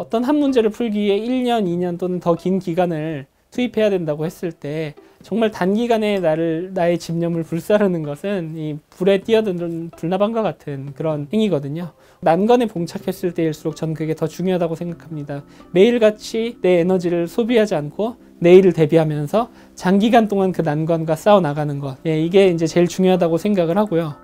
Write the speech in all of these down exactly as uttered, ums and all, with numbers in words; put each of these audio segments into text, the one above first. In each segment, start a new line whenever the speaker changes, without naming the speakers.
어떤 한 문제를 풀기 위해 일 년, 이 년 또는 더 긴 기간을 투입해야 된다고 했을 때 정말 단기간에 나를, 나의 집념을 불사르는 것은 이 불에 뛰어드는 불나방과 같은 그런 행위거든요. 난관에 봉착했을 때일수록 저는 그게 더 중요하다고 생각합니다. 매일같이 내 에너지를 소비하지 않고 내일을 대비하면서 장기간 동안 그 난관과 싸워 나가는 것, 예, 이게 이제 제일 중요하다고 생각을 하고요.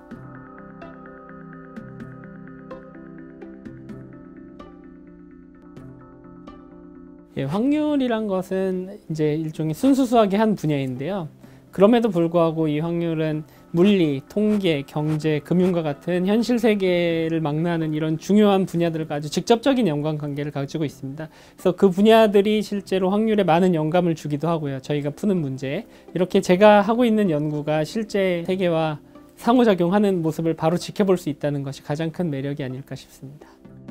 예, 확률이란 것은 이제 일종의 순수 수학의 한 분야인데요. 그럼에도 불구하고 이 확률은 물리, 통계, 경제, 금융과 같은 현실 세계를 망라하는 이런 중요한 분야들과 아주 직접적인 연관관계를 가지고 있습니다. 그래서 그 분야들이 실제로 확률에 많은 영감을 주기도 하고요. 저희가 푸는 문제, 이렇게 제가 하고 있는 연구가 실제 세계와 상호작용하는 모습을 바로 지켜볼 수 있다는 것이 가장 큰 매력이 아닐까 싶습니다.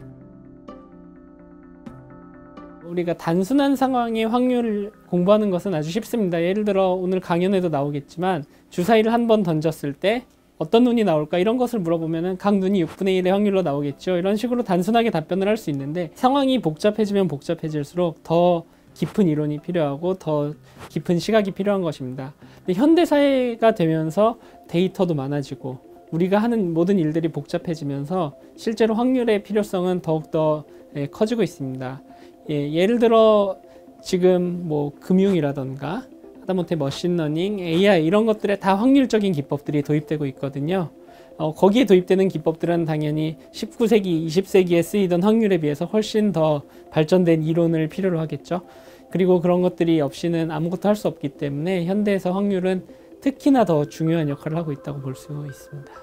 우리가 단순한 상황의 확률을 공부하는 것은 아주 쉽습니다. 예를 들어 오늘 강연에도 나오겠지만 주사위를 한 번 던졌을 때 어떤 눈이 나올까, 이런 것을 물어보면 각 눈이 육분의 일의 확률로 나오겠죠. 이런 식으로 단순하게 답변을 할 수 있는데 상황이 복잡해지면 복잡해질수록 더 깊은 이론이 필요하고 더 깊은 시각이 필요한 것입니다. 근데 현대사회가 되면서 데이터도 많아지고 우리가 하는 모든 일들이 복잡해지면서 실제로 확률의 필요성은 더욱더 커지고 있습니다. 예, 예를 들어 지금 뭐 금융이라던가 하다못해 머신러닝, 에이아이 이런 것들에 다 확률적인 기법들이 도입되고 있거든요. 어, 거기에 도입되는 기법들은 당연히 십구 세기, 이십 세기에 쓰이던 확률에 비해서 훨씬 더 발전된 이론을 필요로 하겠죠. 그리고 그런 것들이 없이는 아무것도 할 수 없기 때문에 현대에서 확률은 특히나 더 중요한 역할을 하고 있다고 볼 수 있습니다.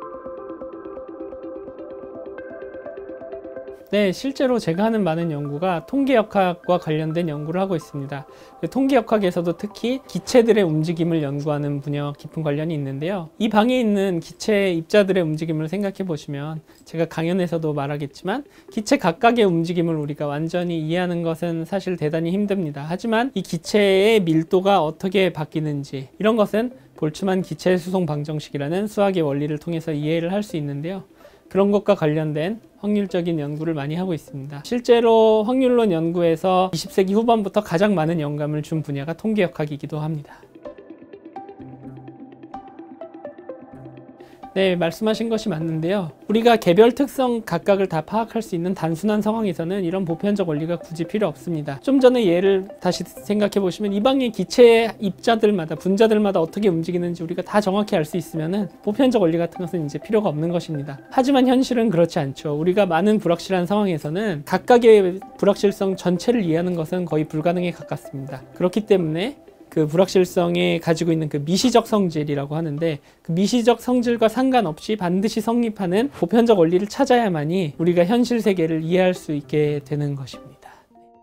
네, 실제로 제가 하는 많은 연구가 통계역학과 관련된 연구를 하고 있습니다. 통계역학에서도 특히 기체들의 움직임을 연구하는 분야와 깊은 관련이 있는데요. 이 방에 있는 기체 입자들의 움직임을 생각해 보시면 제가 강연에서도 말하겠지만 기체 각각의 움직임을 우리가 완전히 이해하는 것은 사실 대단히 힘듭니다. 하지만 이 기체의 밀도가 어떻게 바뀌는지 이런 것은 볼츠만 기체 수송 방정식이라는 수학의 원리를 통해서 이해를 할 수 있는데요. 그런 것과 관련된 확률적인 연구를 많이 하고 있습니다. 실제로 확률론 연구에서 이십 세기 후반부터 가장 많은 영감을 준 분야가 통계역학이기도 합니다. 네, 말씀하신 것이 맞는데요. 우리가 개별 특성 각각을 다 파악할 수 있는 단순한 상황에서는 이런 보편적 원리가 굳이 필요 없습니다. 좀 전에 예를 다시 생각해 보시면 이 방의 기체 입자들마다, 분자들마다 어떻게 움직이는지 우리가 다 정확히 알 수 있으면은 보편적 원리 같은 것은 이제 필요가 없는 것입니다. 하지만 현실은 그렇지 않죠. 우리가 많은 불확실한 상황에서는 각각의 불확실성 전체를 이해하는 것은 거의 불가능에 가깝습니다. 그렇기 때문에 그 불확실성에 가지고 있는 그 미시적 성질이라고 하는데 그 미시적 성질과 상관없이 반드시 성립하는 보편적 원리를 찾아야만이 우리가 현실 세계를 이해할 수 있게 되는 것입니다.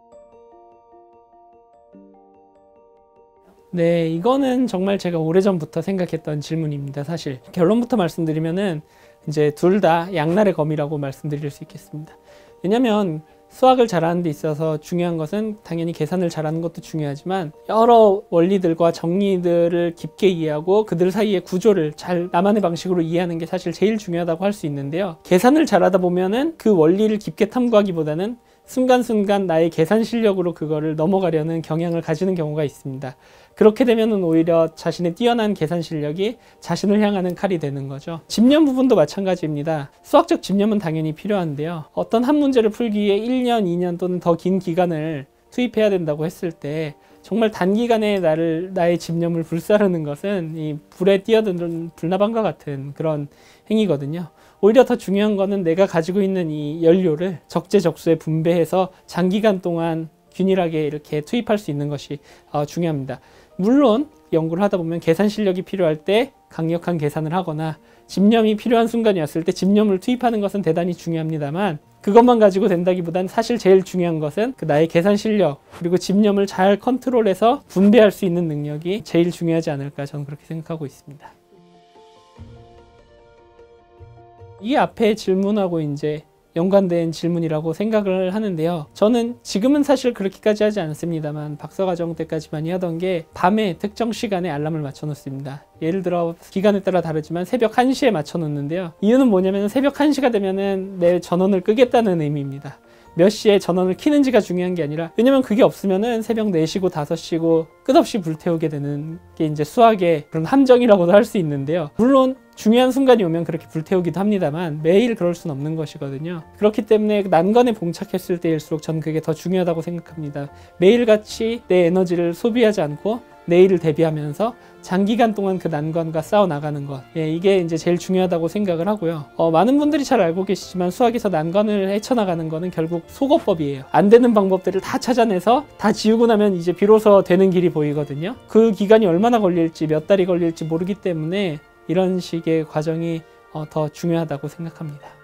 네, 이거는 정말 제가 오래전부터 생각했던 질문입니다. 사실 결론부터 말씀드리면은 이제 둘 다 양날의 검이라고 말씀드릴 수 있겠습니다. 왜냐하면 수학을 잘하는 데 있어서 중요한 것은 당연히 계산을 잘하는 것도 중요하지만 여러 원리들과 정리들을 깊게 이해하고 그들 사이의 구조를 잘 나만의 방식으로 이해하는 게 사실 제일 중요하다고 할 수 있는데요. 계산을 잘하다 보면은 그 원리를 깊게 탐구하기보다는 순간순간 나의 계산 실력으로 그거를 넘어가려는 경향을 가지는 경우가 있습니다. 그렇게 되면은 오히려 자신의 뛰어난 계산 실력이 자신을 향하는 칼이 되는 거죠. 집념 부분도 마찬가지입니다. 수학적 집념은 당연히 필요한데요. 어떤 한 문제를 풀기 위해 일 년, 이 년 또는 더 긴 기간을 투입해야 된다고 했을 때 정말 단기간에 나를, 나의 집념을 불사르는 것은 이 불에 뛰어드는 불나방과 같은 그런 행위거든요. 오히려 더 중요한 거는 내가 가지고 있는 이 연료를 적재적소에 분배해서 장기간 동안 균일하게 이렇게 투입할 수 있는 것이 어, 중요합니다. 물론 연구를 하다 보면 계산 실력이 필요할 때 강력한 계산을 하거나 집념이 필요한 순간이 왔을 때 집념을 투입하는 것은 대단히 중요합니다만 그것만 가지고 된다기보다는 사실 제일 중요한 것은 그 나의 계산 실력 그리고 집념을 잘 컨트롤해서 분배할 수 있는 능력이 제일 중요하지 않을까 저는 그렇게 생각하고 있습니다. 이 앞에 질문하고 이제 연관된 질문이라고 생각을 하는데요. 저는 지금은 사실 그렇게까지 하지 않습니다만 박사과정 때까지 많이 하던 게 밤에 특정 시간에 알람을 맞춰 놓습니다. 예를 들어 기간에 따라 다르지만 새벽 한 시에 맞춰 놓는데요. 이유는 뭐냐면 새벽 한 시가 되면은 내 전원을 끄겠다는 의미입니다. 몇 시에 전원을 켜는지가 중요한 게 아니라, 왜냐면 그게 없으면은 새벽 네 시고 다섯 시고 끝없이 불태우게 되는 게 이제 수학의 그런 함정이라고도 할 수 있는데요. 물론 중요한 순간이 오면 그렇게 불태우기도 합니다만 매일 그럴 수는 없는 것이거든요. 그렇기 때문에 난관에 봉착했을 때일수록 저는 그게 더 중요하다고 생각합니다. 매일같이 내 에너지를 소비하지 않고 내일을 대비하면서 장기간 동안 그 난관과 싸워 나가는 것, 예, 이게 이제 제일 중요하다고 생각을 하고요. 어, 많은 분들이 잘 알고 계시지만 수학에서 난관을 헤쳐나가는 거는 결국 속어법이에요. 안 되는 방법들을 다 찾아내서 다 지우고 나면 이제 비로소 되는 길이 보이거든요. 그 기간이 얼마나 걸릴지, 몇 달이 걸릴지 모르기 때문에 이런 식의 과정이 어, 더 중요하다고 생각합니다.